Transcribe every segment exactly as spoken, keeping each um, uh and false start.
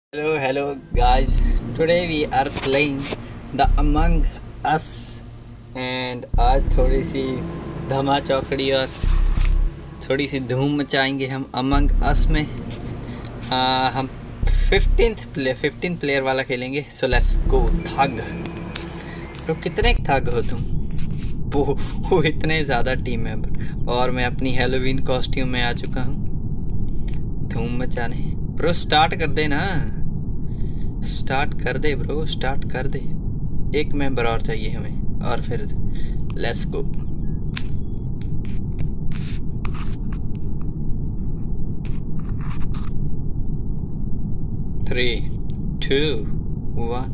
Hello, hello guys. Today we are playing the Among Us and आज थोड़ी सी धमा चौकड़ी और थोड़ी सी धूम मचाएंगे हम Among Us में। आ, हम फिफ्टींथ प्ले फिफ्टीन प्लेयर वाला खेलेंगे। So let's go. थग तो कितने थग हो तुम? वो, वो इतने ज़्यादा टीम मेंबर और मैं अपनी हेलोवीन कॉस्ट्यूम में आ चुका हूँ धूम मचाने। ब्रो स्टार्ट कर दे ना, स्टार्ट कर दे ब्रो, स्टार्ट कर दे। एक मेंबर और चाहिए हमें और फिर let's go. Three two one.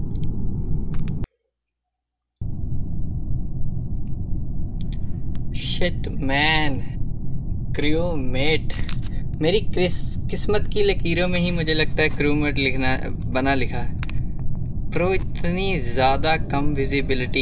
Shit man, crewmate. मेरी क्रिस किस्मत की लकीरों में ही मुझे लगता है क्रू मेट लिखना बना लिखा है। प्रो इतनी ज़्यादा कम विजिबिलिटी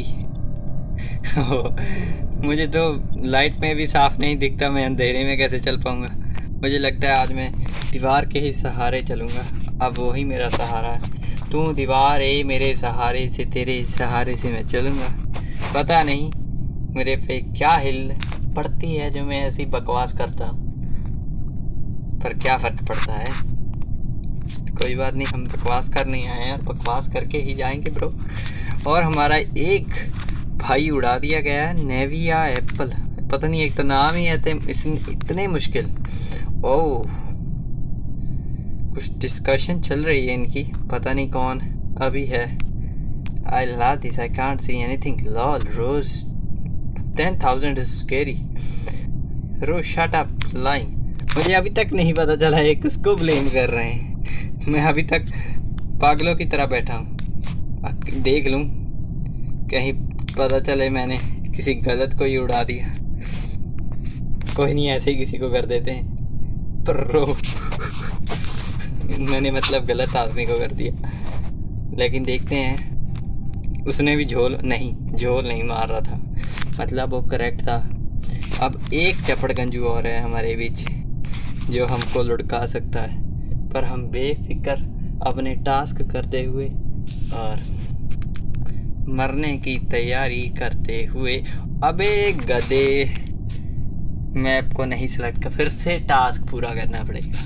मुझे तो लाइट में भी साफ नहीं दिखता, मैं अंधेरे में कैसे चल पाऊँगा। मुझे लगता है आज मैं दीवार के ही सहारे चलूँगा। अब वही मेरा सहारा है। तू दीवार है मेरे सहारे से, तेरे सहारे से मैं चलूँगा। पता नहीं मेरे पे क्या हिल पड़ती है जो मैं ऐसी बकवास करता हूँ, पर क्या फ़र्क पड़ता है। कोई बात नहीं, हम बकवास कर नहीं आए हैं और बकवास करके ही जाएंगे ब्रो। और हमारा एक भाई उड़ा दिया गया है, नेविया एप्पल। पता नहीं, एक तो नाम ही आते इतने मुश्किल। ओह, कुछ डिस्कशन चल रही है इनकी, पता नहीं कौन अभी है। I love this, I can't see anything. Lol Rose ten thousand is scary. Rose shut up lying. मुझे अभी तक नहीं पता चला है किसको ब्लेम कर रहे हैं। मैं अभी तक पागलों की तरह बैठा हूँ। देख लूँ कहीं पता चले मैंने किसी गलत को ही उड़ा दिया। कोई नहीं, ऐसे ही किसी को कर देते हैं। प्रो मैंने मतलब गलत आदमी को कर दिया, लेकिन देखते हैं। उसने भी झोल नहीं झोल नहीं मार रहा था, मतलब वो करेक्ट था। अब एक चपड़ गंजू और है हमारे बीच जो हमको लुढ़का सकता है, पर हम बेफिक्र अपने टास्क करते हुए और मरने की तैयारी करते हुए। अबे गधे, मैप को नहीं सिलेक्ट कर, फिर से टास्क पूरा करना पड़ेगा।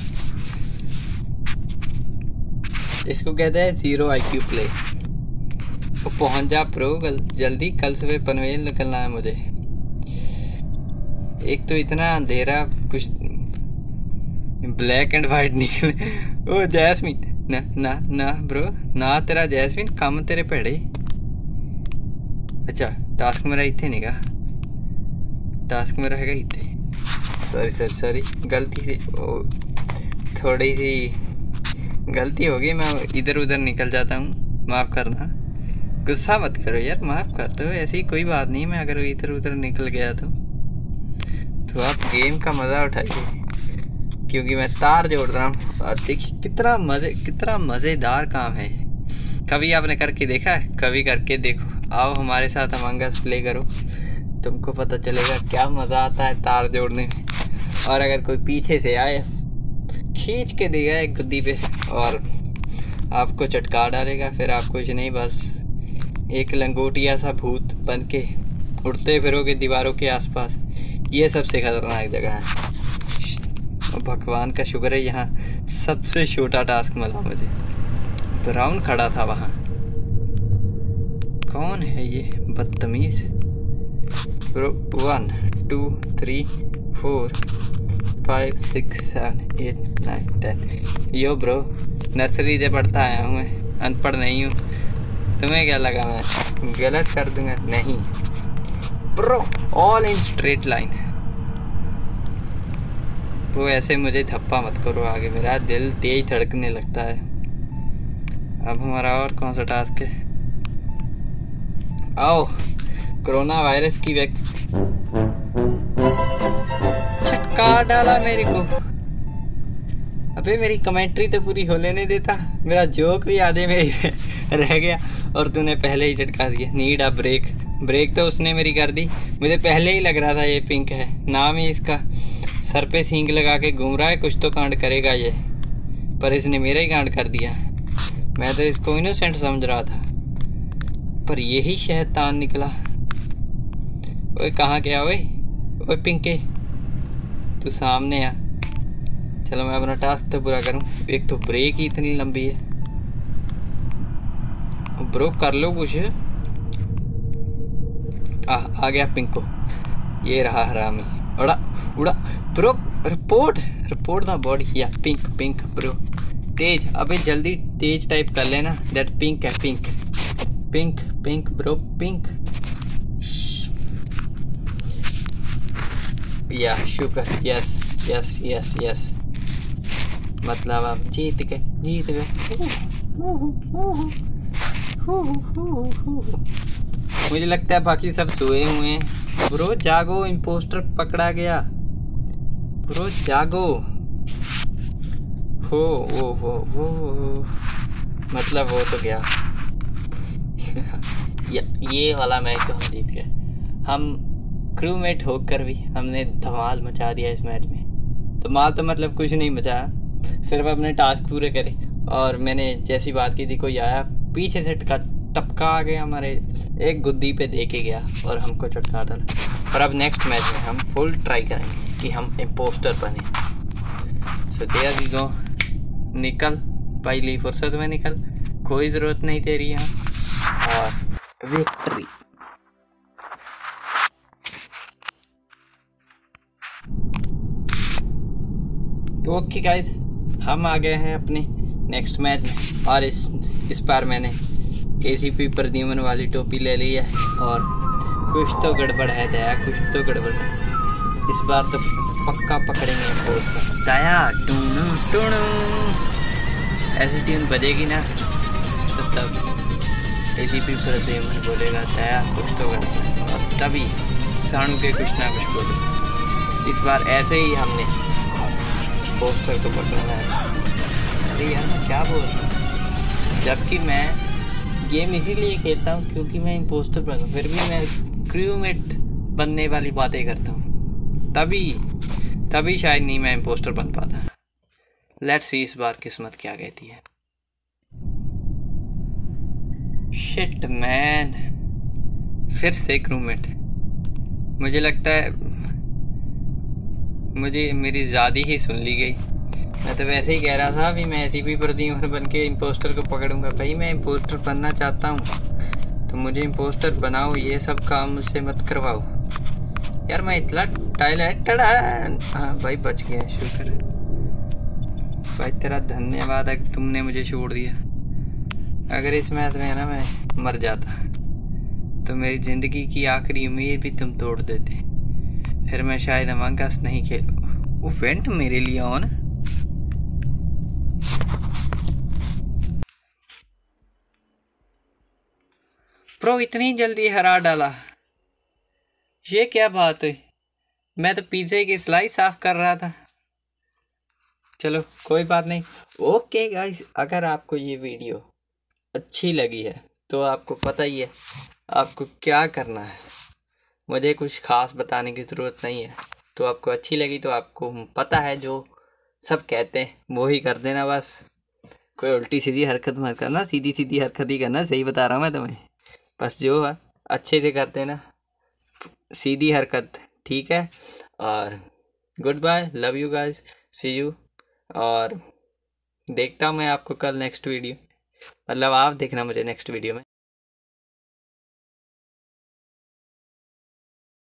इसको कहते हैं जीरो आई क्यू प्ले। वो पहुंच जा प्रो जल्दी, कल सुबह पनवेल निकलना है मुझे। एक तो इतना अंधेरा, कुछ ब्लैक एंड वाइट निकले। ओ जैस्मिन, ना ना ना ब्रो ना, तेरा जैस्मिन कम तेरे पेड़े। अच्छा टास्क मेरा इतने नहीं का, टास्क मेरा है इतने। सॉरी सॉरी सॉरी, गलती से ओ, थोड़ी सी गलती हो गई। मैं इधर उधर निकल जाता हूँ, माफ़ करना। गुस्सा मत करो यार, माफ़ कर दो, ऐसी कोई बात नहीं। मैं अगर इधर उधर निकल गया तो तो आप गेम का मज़ा उठाइए, क्योंकि मैं तार जोड़ रहा हूँ। देखिए कितना मज़े कितना मज़ेदार काम है। कभी आपने करके देखा है? कभी करके देखो। आओ हमारे साथ अमंग अस प्ले करो, तुमको पता चलेगा क्या मज़ा आता है तार जोड़ने में। और अगर कोई पीछे से आए, खींच के देगा एक गुद्दी पे और आपको चटका डालेगा, फिर आप कुछ नहीं, बस एक लंगोटिया सा भूत बन के उड़ते फिरोगे दीवारों के आसपास। ये सबसे खतरनाक जगह है। भगवान का शुक्र है यहाँ सबसे छोटा टास्क मिला मुझे। ब्राउन खड़ा था वहाँ। कौन है ये बदतमीज? Bro one two three four five six seven eight nine ten. Yo bro, nursery से पढ़ता आया हूँ मैं, अनपढ़ नहीं हूँ। तुम्हें क्या लगा मैं गलत कर दूंगा? नहीं bro, all in straight line. वो ऐसे मुझे धप्पा मत करो आगे, मेरा दिल तेज धड़कने लगता है। अब हमारा और कौन सा टास्क है? आओ, कोरोना वायरस की वैक छटका डाला मेरे को। अबे मेरी कमेंट्री तो पूरी हो लेने देता, मेरा जोक भी आधे में रह गया और तूने पहले ही झटका दिया। Need a break. ब्रेक तो उसने मेरी कर दी, मुझे पहले ही लग रहा था ये पिंक है। नाम ही इसका, सर पे सींग लगा के घूम रहा है, कुछ तो कांड करेगा ये, पर इसने मेरा ही कांड कर दिया। मैं तो इसको इनोसेंट समझ रहा था, पर यही शैतान निकला। ओए कहाँ गया? ओए ओए पिंके, तू सामने आ। चलो मैं अपना टास्क तो पूरा करूं। एक तो ब्रेक ही इतनी लंबी है। ब्रो कर लो कुछ। आ आ गया पिंको, ये रहा हरामी। उड़ा उड़ा bro, report report the body. या पिंक पिंक ब्रो, तेज। अबे जल्दी तेज टाइप कर लेना। दैट पिंक है, pink pink pink bro, pink. या शुक्र, यस यस यस यस, मतलब आप जीत गए, जीत गए। मुझे लगता है बाकी सब सोए हुए हैं। ब्रो जागो, इम्पोस्टर पकड़ा गया। ब्रो जागो। हो वो हो वो मतलब वो तो गया। ये वाला मैच तो हम जीत गए। हम क्रूमेट होकर भी हमने धमाल मचा दिया इस मैच में। धमाल तो मतलब कुछ नहीं मचा, सिर्फ अपने टास्क पूरे करे। और मैंने जैसी बात की थी, कोई आया पीछे से टपका आ गया हमारे, एक गुद्दी पे दे के गया और हमको चटका डाला। पर अब नेक्स्ट मैच में हम फुल ट्राई करेंगे कि हम इम्पोस्टर बने। So there we go. निकल पहली फुर्सत में निकल, कोई ज़रूरत नहीं तेरी यहाँ। और विक्ट्री। तो ओके गाइस, हम आ गए हैं अपने नेक्स्ट मैच में। और इस इस बार मैंने एसीपी प्रद्युमन वाली टोपी ले ली है। और कुछ तो गड़बड़ है दया, कुछ तो गड़बड़ है। इस बार तो पक्का पकड़ेंगे इम्पोस्टर। दया टूणू टूणू ऐसी ट्यून बजेगी ना, तो तब एसीपी प्रद्युमन बोलेगा दया कुछ तो गड़बड़ है, और तभी साणु के कुछ ना कुछ बोले। इस बार ऐसे ही हमने पोस्टर को पकड़ना है। अरे यार मैं क्या बोल रहा हूँ, जबकि मैं गेम इसीलिए खेलता हूँ क्योंकि मैं इम्पोस्टर बनूँ, फिर भी मैं क्रूमेट बनने वाली बातें करता हूँ। तभी तभी शायद नहीं मैं इम्पोस्टर बन पाता। लेट्स सी इस बार किस्मत क्या कहती है। शिट मैन, फिर से क्रूमेट। मुझे लगता है मुझे मेरी ज़्यादा ही सुन ली गई। मैं तो वैसे ही कह रहा था भी मैं ऐसी भी प्रद्युमन बन के इम्पोस्टर को पकड़ूंगा। भाई मैं इम्पोस्टर बनना चाहता हूँ तो मुझे इम्पोस्टर बनाओ, ये सब काम मुझसे मत करवाओ यार। मैं इतना टैलेंटेड है। हाँ भाई बच गया, शुक्र भाई, तेरा धन्यवाद है तुमने मुझे छोड़ दिया। अगर इस मैच में ना मैं मर जाता तो मेरी ज़िंदगी की आखिरी उम्मीद भी तुम तोड़ देते, फिर मैं शायद अमंग अस नहीं खेल। वो वेंट मेरे लिए ऑन। प्रो इतनी जल्दी हरा डाला, ये क्या बात हुई? मैं तो पिज़्ज़े की स्लाइस साफ कर रहा था। चलो कोई बात नहीं। ओके गाइस, अगर आपको ये वीडियो अच्छी लगी है तो आपको पता ही है आपको क्या करना है। मुझे कुछ खास बताने की ज़रूरत नहीं है। तो आपको अच्छी लगी तो आपको पता है जो सब कहते हैं वो ही कर देना बस। कोई उल्टी सीधी हरकत मत करना, सीधी सीधी हरकत ही करना। सही बता रहा हूँ मैं तुम्हें। बस जो है अच्छे से कर देना, सीधी हरकत, ठीक है। और goodbye, love you guys, see you. और देखता हूँ मैं आपको कल नेक्स्ट वीडियो, मतलब आप देखना मुझे नेक्स्ट वीडियो में।